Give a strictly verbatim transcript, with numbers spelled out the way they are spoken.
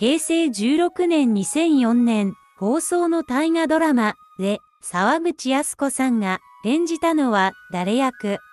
へいせいじゅうろくねんにせんよねん放送の大河ドラマで沢口靖子さんが演じたのは誰役？